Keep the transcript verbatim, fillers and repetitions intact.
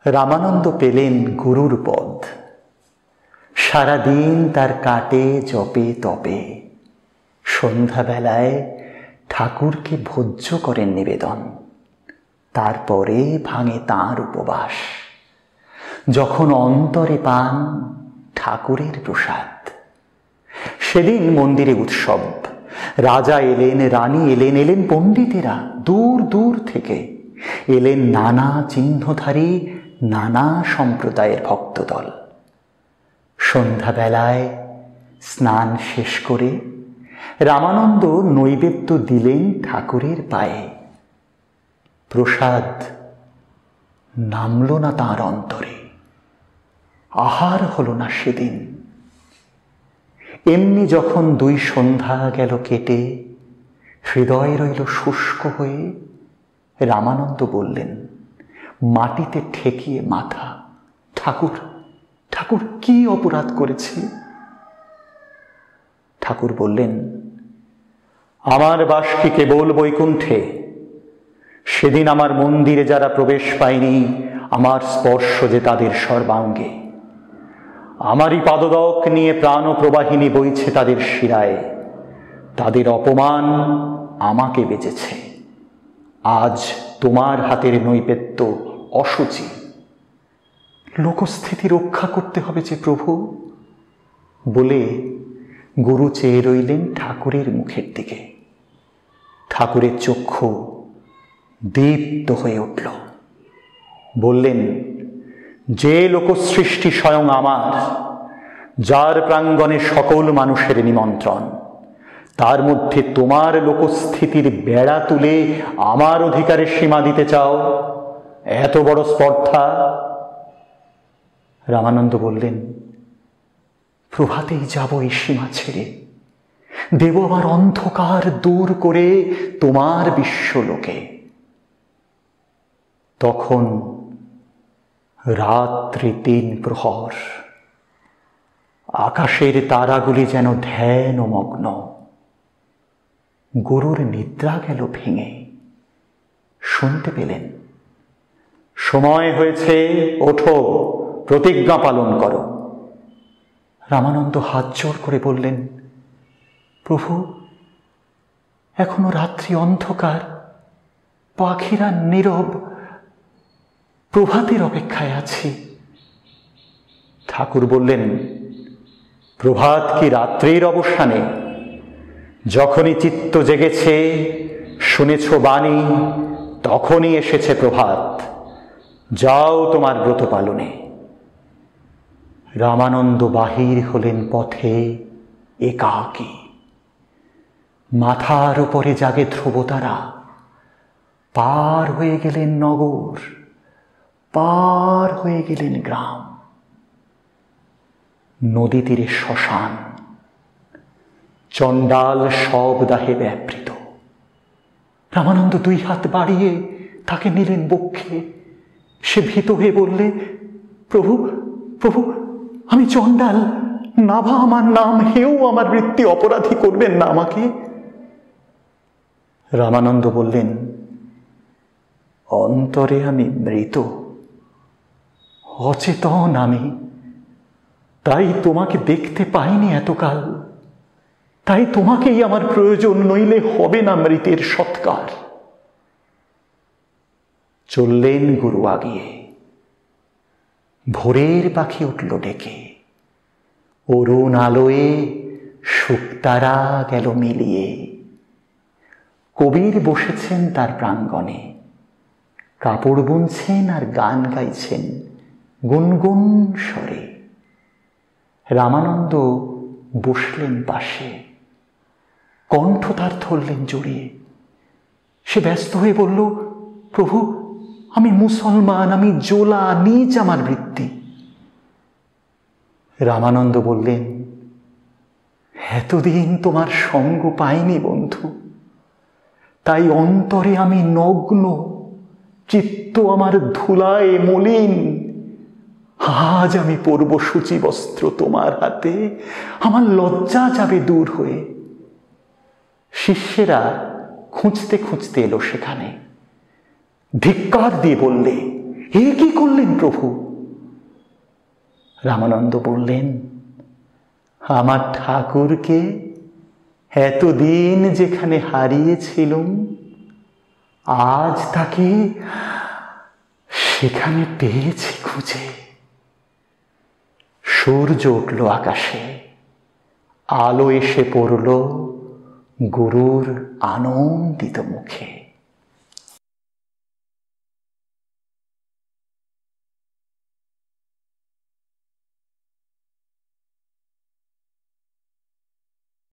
রামানন্দ পেলেন গুরুর পদ। সারাদিন তার কাটে জপে তপে। সন্ধ্যাবেলায় ঠাকুরকে ভোজ্য করেন নিবেদন। তারপরে ভাঙে তাঁর উপবাস। যখন অন্তরে পান ঠাকুরের প্রসাদ। সেদিন মন্দিরে উৎসব। রাজা এলেন, রানী এলেন, এলেন পণ্ডিতেরা দূর দূর থেকে। এলেন নানা চিহ্নধারী নানা সম্প্রদায়ের ভক্তদল। সন্ধ্যাবেলায় স্নান শেষ করে রামানন্দ নৈবেদ্য দিলেন ঠাকুরের পায়ে। প্রসাদ নামল না তাঁর অন্তরে, আহার হলো না সেদিন। এমনি যখন দুই সন্ধ্যা গেল কেটে, হৃদয় রইল শুষ্ক হয়ে, রামানন্দ বললেন মাটিতে ঠেকিয়ে মাথা, ঠাকুর ঠাকুর কি অপরাধ করেছি? ঠাকুর বললেন, আমার বাস কি কেবল বৈকুণ্ঠে? সেদিন আমার মন্দিরে যারা প্রবেশ পায়নি, আমার স্পর্শ যে তাদের সর্বাঙ্গে। আমারই পাদদক নিয়ে প্রাণ প্রবাহিনী বইছে তাদের শিরায়। তাদের অপমান আমাকে বেঁচেছে। আজ তোমার হাতের নৈবেদ্য অশুচি। লোকস্থিতি রক্ষা করতে হবে যে প্রভু। বলে গুরু চেয়ে রইলেন ঠাকুরের মুখের দিকে। ঠাকুরের চক্ষু দীপ্ত হয়ে উঠল। বললেন, যে লোকসৃষ্টি স্বয়ং আমার, যার প্রাঙ্গণে সকল মানুষের নিমন্ত্রণ, তার মধ্যে তোমার লোকস্থিতির বেড়া তুলে আমার অধিকারের সীমা দিতে চাও? এত বড় স্পর্ধা? রামানন্দ বললেন, প্রভাতেই যাব এই সীমা ছেড়ে। দেব আমার অন্ধকার দূর করে তোমার বিশ্বলোকে। তখন রাত্রি তিন প্রহর। আকাশের তারাগুলি যেন ধ্যান ও মগ্ন। গুরুর নিদ্রা গেল ভেঙে। শুনতে পেলেন, সময় হয়েছে, ওঠো, প্রতিজ্ঞা পালন করো। রামানন্দ হাত জোড় করে বললেন, প্রভু, এখনো রাত্রি অন্ধকার, পাখিরা নীরব, প্রভাতের অপেক্ষায় আছি। ঠাকুর বললেন, প্রভাত কি রাত্রির অবসানে? যখনই চিত্ত জেগেছে, শুনেছ বাণী, তখনই এসেছে প্রভাত। যাও তোমার ব্রত পালনে। রামানন্দ বাহির হলেন পথে একাকী। মাথার উপরে জাগে ধ্রুবতারা। পার হয়ে গেলেন নগর, পার হয়ে গেলেন গ্রাম। নদী তীরে শ্মশান। চণ্ডাল সব দাহে ব্যাপৃত। রামানন্দ দুই হাত বাড়িয়ে তাকে নিলেন বক্ষে। সে ভীত হয়ে বললে, প্রভু প্রভু আমি চণ্ডাল, নাভা আমার নাম, হেও আমার বৃত্তি, অপরাধী করবেন না আমাকে। রামানন্দ বললেন, অন্তরে আমি মৃত, অচেতন আমি, তাই তোমাকে দেখতে পাইনি এতকাল। তাই তোমাকেই আমার প্রয়োজন, নইলে হবে না মৃতের সৎকার। চললেন গুরু আগিয়ে। ভোরের পাখি উঠল ডেকে। অরুণ আলোয়ে শুকতারা গেল মিলিয়ে। কবির বসেছেন তার প্রাঙ্গণে, কাপড় বুনছেন আর গান গাইছেন গুনগুন স্বরে। রামানন্দ বসলেন পাশে, কণ্ঠ তার ধরলেন জড়িয়ে। সে ব্যস্ত হয়ে বলল, প্রভু আমি মুসলমান, আমি জোলা, নিজ আমার বৃত্তি। রামানন্দ বললেন, এতদিন তোমার সঙ্গ পাইনি বন্ধু, তাই অন্তরে আমি নগ্ন, চিত্ত আমার ধুলায় মলিন। আজ আমি পরব সূচি বস্ত্র তোমার হাতে, আমার লজ্জা যাবে দূর হয়ে। শিষ্যেরা খুঁজতে খুঁজতে এলো সেখানে। ধিক্কার দিয়ে বললে, এ কি করলেন প্রভু? রামানন্দ বললেন, আমার ঠাকুরকে এতদিন যেখানে হারিয়েছিলুম, আজ তাকে সেখানে পেয়েছি খুঁজে। সূর্য উঠল আকাশে, আলো এসে পড়ল গুরুর আনন্দিত মুখে।